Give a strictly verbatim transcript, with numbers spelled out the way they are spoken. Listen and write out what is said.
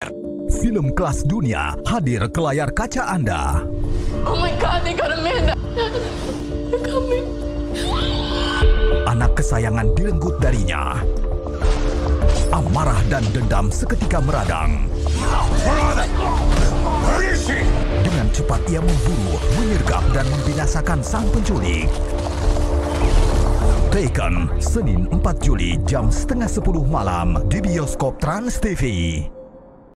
Film kelas dunia hadir ke layar kaca Anda. Oh my God, they got Amanda. They're coming. Anak kesayangan direnggut darinya. Amarah dan dendam seketika meradang. Dengan cepat ia memburu, menyergap dan membinasakan sang penculik. Taken, Senin empat Juli jam setengah sepuluh malam di bioskop Trans T V.